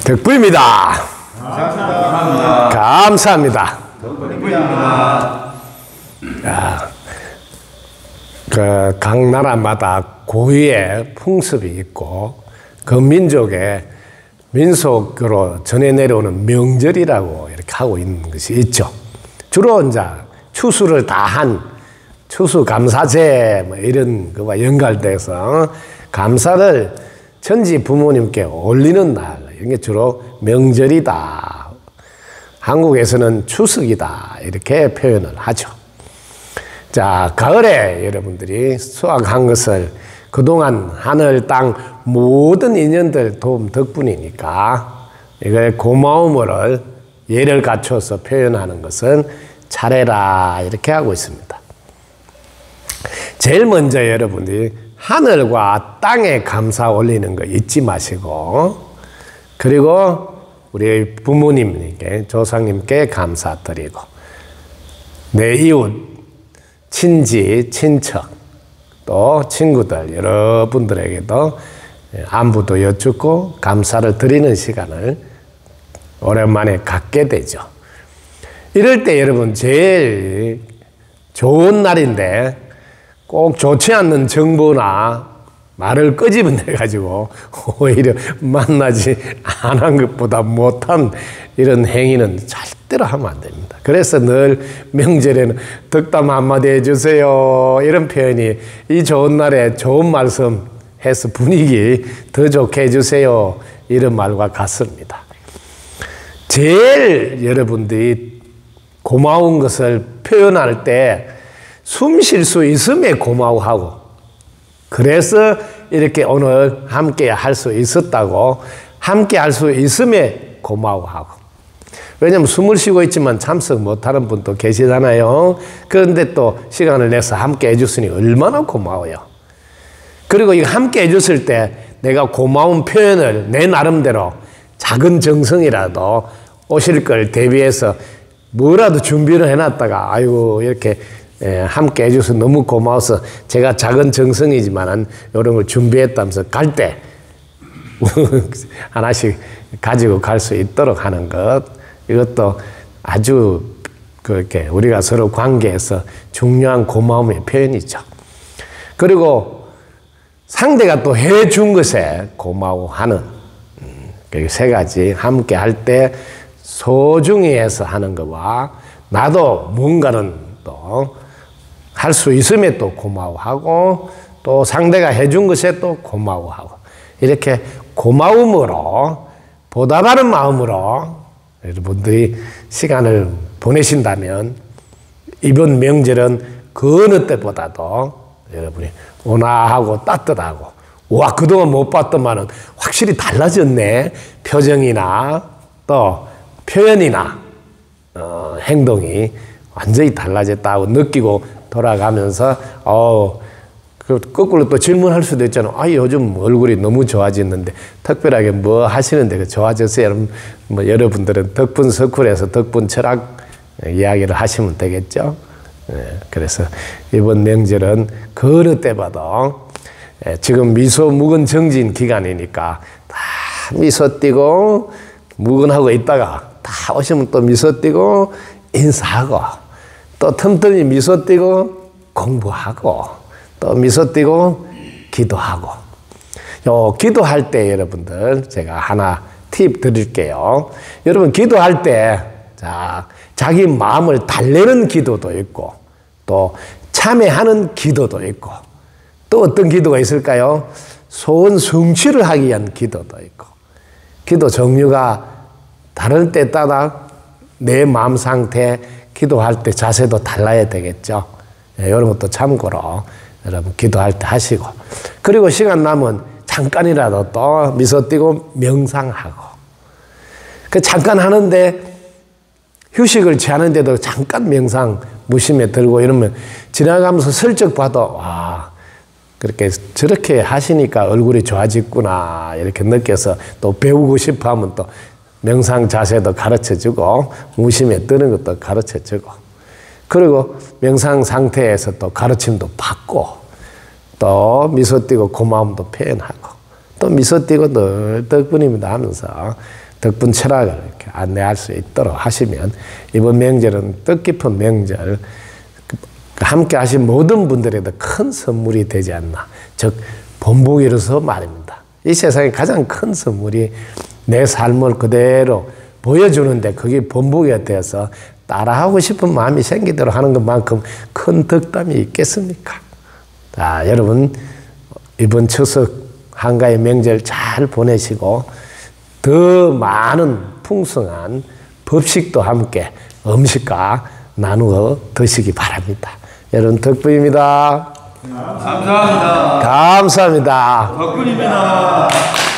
덕분입니다. 감사합니다. 감사합니다. 덕분입니다. 각 나라마다 고유의 풍습이 있고 그 민족의 민속으로 전해 내려오는 명절이라고 이렇게 하고 있는 것이 있죠. 주로 이제 추수를 다 한 추수감사제 뭐 이런 거와 연관돼서 감사를 천지 부모님께 올리는 날, 이런 게 주로 명절이다. 한국에서는 추석이다. 이렇게 표현을 하죠. 자, 가을에 여러분들이 수확한 것을 그동안 하늘, 땅 모든 인연들 도움 덕분이니까 이걸 고마움을 예를 갖춰서 표현하는 것은 차례라 이렇게 하고 있습니다. 제일 먼저 여러분들이 하늘과 땅에 감사 올리는 거 잊지 마시고, 그리고 우리 부모님께, 조상님께 감사드리고, 내 이웃, 친지, 친척, 또 친구들, 여러분들에게도 안부도 여쭙고 감사를 드리는 시간을 오랜만에 갖게 되죠. 이럴 때 여러분 제일 좋은 날인데 꼭 좋지 않는 정보나 말을 끄집어내가지고 오히려 만나지 않은 것보다 못한 이런 행위는 절대로 하면 안 됩니다. 그래서 늘 명절에는 덕담 한마디 해주세요. 이런 표현이 이 좋은 날에 좋은 말씀 해서 분위기 더 좋게 해주세요. 이런 말과 같습니다. 제일 여러분들이 고마운 것을 표현할 때 숨 쉴 수 있음에 고마워하고, 그래서 이렇게 오늘 함께 할 수 있었다고, 함께 할 수 있음에 고마워하고. 왜냐하면 숨을 쉬고 있지만 참석 못하는 분도 계시잖아요. 그런데 또 시간을 내서 함께 해줬으니 얼마나 고마워요. 그리고 이거 함께 해줬을 때 내가 고마운 표현을 내 나름대로 작은 정성이라도 오실 걸 대비해서 뭐라도 준비를 해놨다가 아이고 이렇게 함께 해줘서 너무 고마워서 제가 작은 정성이지만은 이런 걸 준비했다면서 갈 때 하나씩 가지고 갈 수 있도록 하는 것, 이것도 아주 그렇게 우리가 서로 관계에서 중요한 고마움의 표현이죠. 그리고 상대가 또 해준 것에 고마워하는 세 가지, 함께 할 때 소중히 해서 하는 것과 나도 뭔가는 또 할 수 있음에 또 고마워하고, 또 상대가 해준 것에 또 고마워하고, 이렇게 고마움으로 보답하는 마음으로 여러분들이 시간을 보내신다면 이번 명절은 그 어느 때보다도 여러분이 온화하고 따뜻하고, 와 그동안 못 봤더만은 확실히 달라졌네, 표정이나 또 표현이나 행동이 완전히 달라졌다고 느끼고 돌아가면서 그 거꾸로 또 질문할 수도 있잖아. 요즘 얼굴이 너무 좋아졌는데 특별하게 뭐 하시는데 그 좋아졌어요? 뭐 여러분들은 덕분 서쿨에서 덕분 철학 이야기를 하시면 되겠죠. 그래서 이번 명절은 그 어느 때봐도 지금 미소 묵은 정진 기간이니까 다 미소 띄고 묵은하고 있다가 다 오시면 또 미소 띄고 인사하고, 또 틈틈이 미소 띄고 공부하고, 또 미소 띄고 기도하고. 기도할 때 여러분들 제가 하나 팁 드릴게요. 여러분 기도할 때 자기 마음을 달래는 기도도 있고, 또 참회하는 기도도 있고, 또 어떤 기도가 있을까요? 소원 성취를 하기 위한 기도도 있고. 기도 종류가 다를 때 따라 내 마음 상태, 기도할 때 자세도 달라야 되겠죠. 이런 것도 참고로 여러분 기도할 때 하시고, 그리고 시간 남은 잠깐이라도 또 미소 띄고 명상하고, 그 잠깐 하는데 휴식을 취하는데도 잠깐 명상 무심에 들고 이러면 지나가면서 슬쩍 봐도 와 그렇게 저렇게 하시니까 얼굴이 좋아졌구나 이렇게 느껴서 또 배우고 싶어 하면 또 명상 자세도 가르쳐주고 무심에 뜨는 것도 가르쳐주고, 그리고 명상 상태에서 또 가르침도 받고, 또 미소 띄고 고마움도 표현하고, 또 미소 띄고 늘 덕분입니다 하면서 덕분 철학을 이렇게 안내할 수 있도록 하시면 이번 명절은 뜻깊은 명절, 함께 하신 모든 분들에도 큰 선물이 되지 않나. 즉 본보기로서 말입니다. 이 세상에 가장 큰 선물이 내 삶을 그대로 보여주는데 그게 본보기가 되어서 따라하고 싶은 마음이 생기도록 하는 것만큼 큰 덕담이 있겠습니까? 자, 여러분 이번 추석 한가위 명절 잘 보내시고 더 많은 풍성한 법식도 함께 음식과 나누어 드시기 바랍니다. 여러분 덕분입니다. 감사합니다. 감사합니다. 덕분입니다.